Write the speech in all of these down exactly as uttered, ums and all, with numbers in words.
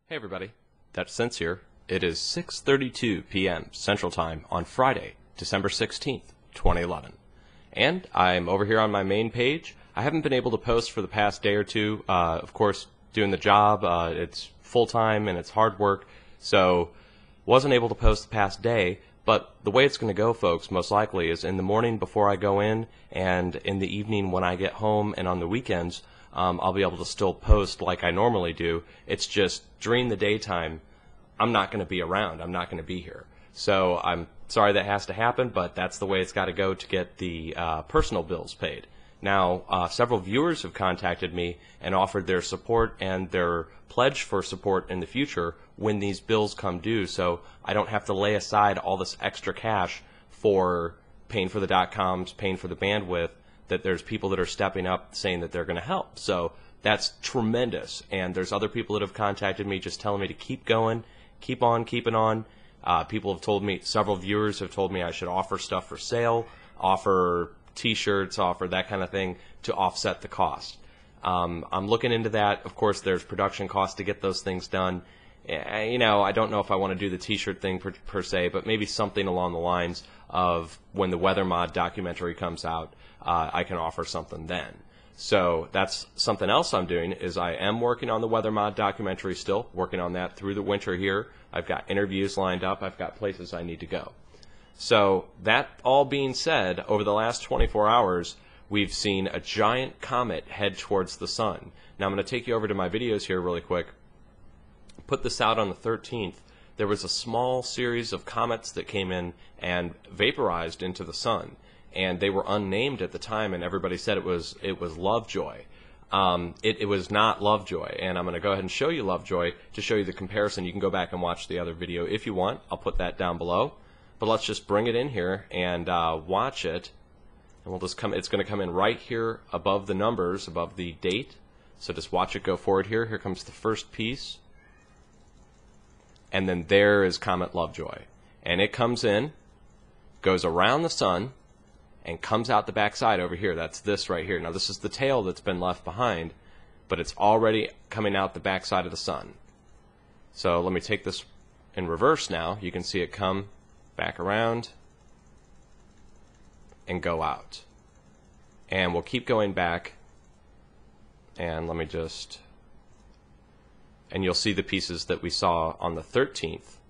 Hey everybody, that's Sense here. It is six thirty-two p m Central Time on Friday, December sixteenth, twenty eleven. And I'm over here on my main page. I haven't been able to post for the past day or two. Uh, of course, doing the job, uh, it's full-time and it's hard work, so wasn't able to post the past day. But the way it's going to go, folks, most likely, is in the morning before I go in and in the evening when I get home and on the weekends, Um, I'll be able to still post like I normally do. It's just during the daytime, I'm not going to be around. I'm not going to be here. So I'm sorry that has to happen, but that's the way it's got to go to get the uh, personal bills paid. Now, uh, several viewers have contacted me and offered their support and their pledge for support in the future when these bills come due, so I don't have to lay aside all this extra cash for paying for the dot-coms, paying for the bandwidth, that there's people that are stepping up saying that they're going to help. So that's tremendous. And there's other people that have contacted me just telling me to keep going, keep on keeping on. Uh, people have told me, several viewers have told me I should offer stuff for sale, offer t-shirts, offer that kind of thing to offset the cost. Um, I'm looking into that. Of course, there's production costs to get those things done. You know, I don't know if I want to do the t-shirt thing per, per se, but maybe something along the lines of when the Weather Mod documentary comes out, uh, I can offer something then. So that's something else I'm doing, is I am working on the Weather Mod documentary still, working on that through the winter here. I've got interviews lined up. I've got places I need to go. So that all being said, over the last twenty-four hours, we've seen a giant comet head towards the sun. Now I'm going to take you over to my videos here really quick. Put this out on the thirteenth. There was a small series of comets that came in and vaporized into the sun, and they were unnamed at the time, and everybody said it was it was Lovejoy. Um, it, it was not Lovejoy, and I'm going to go ahead and show you Lovejoy to show you the comparison. You can go back and watch the other video if you want. I'll put that down below, but let's just bring it in here and uh, watch it, and we'll just come. It's going to come in right here above the numbers, above the date. So just watch it go forward here. Here comes the first piece. And then there is Comet Lovejoy. And it comes in, goes around the sun, and comes out the backside over here. That's this right here. Now this is the tail that's been left behind, but it's already coming out the backside of the sun. So let me take this in reverse now. You can see it come back around and go out. And we'll keep going back. And let me just... and you'll see the pieces that we saw on the thirteenth.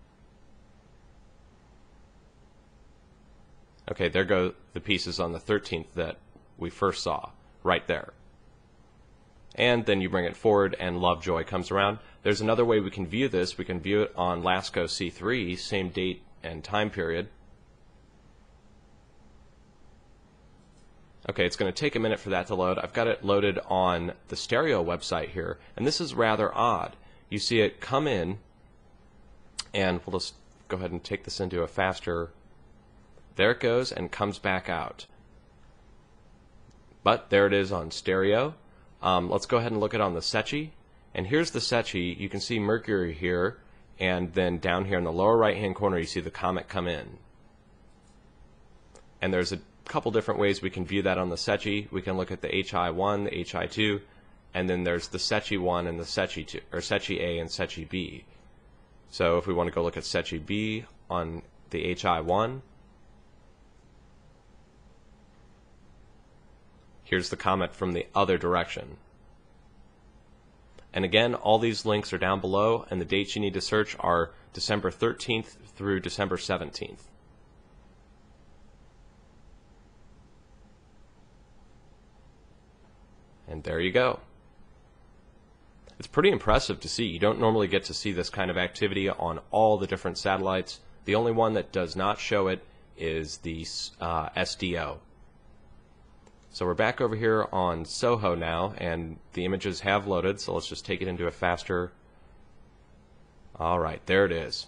Okay, there go the pieces on the thirteenth that we first saw, right there. And then you bring it forward and Lovejoy comes around. There's another way we can view this. We can view it on LASCO C three, same date and time period. Okay, it's going to take a minute for that to load. I've got it loaded on the stereo website here, and this is rather odd. You see it come in, and we'll just go ahead and take this into a faster... There it goes, and comes back out. But there it is on stereo. Um, let's go ahead and look at it on the Secchi. And here's the Secchi. You can see Mercury here, and then down here in the lower right-hand corner, you see the comet come in. And there's a couple different ways we can view that on the Secchi. We can look at the H I one, the H I two, and then there's the Secchi one and the Secchi two, or Secchi A and Secchi B. So if we want to go look at Secchi B on the H I one, here's the comet from the other direction. And again, all these links are down below, and the dates you need to search are December thirteenth through December seventeenth. And there you go. It's pretty impressive to see. You don't normally get to see this kind of activity on all the different satellites. The only one that does not show it is the uh, S D O. So we're back over here on SOHO now, and the images have loaded, so let's just take it into a faster... Alright, there it is.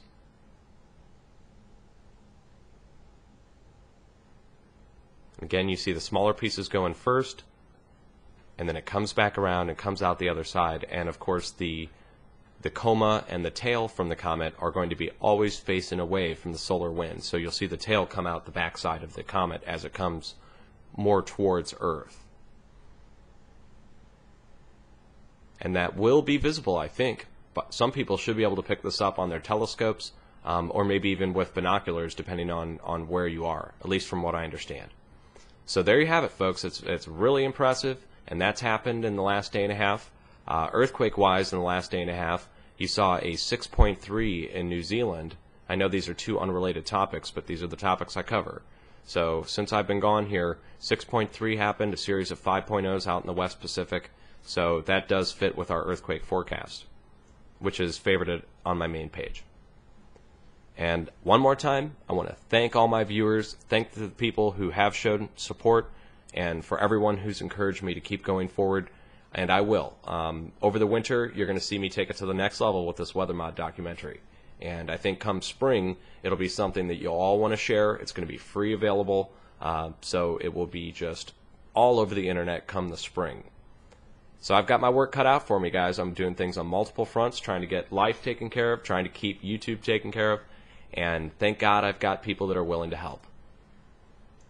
Again, you see the smaller pieces going first, and then it comes back around and comes out the other side. And of course the the coma and the tail from the comet are going to be always facing away from the solar wind. So you'll see the tail come out the backside of the comet as it comes more towards Earth. And that will be visible, I think. but some people should be able to pick this up on their telescopes, um, or maybe even with binoculars, depending on, on where you are, at least from what I understand. So there you have it, folks. It's, it's really impressive, and that's happened in the last day and a half. Uh, earthquake-wise, in the last day and a half, you saw a six point three in New Zealand. I know these are two unrelated topics, but these are the topics I cover. So since I've been gone here, six point three happened, a series of five point ohs out in the West Pacific. So that does fit with our earthquake forecast, which is favorited on my main page. And one more time, I want to thank all my viewers, thank the people who have shown support, and for everyone who's encouraged me to keep going forward, and I will. Um, over the winter, you're going to see me take it to the next level with this Weather Mod documentary. And I think come spring, it'll be something that you'll all want to share. It's going to be free available, uh, so it will be just all over the internet come the spring. So I've got my work cut out for me, guys. I'm doing things on multiple fronts, trying to get life taken care of, trying to keep YouTube taken care of, and thank God I've got people that are willing to help.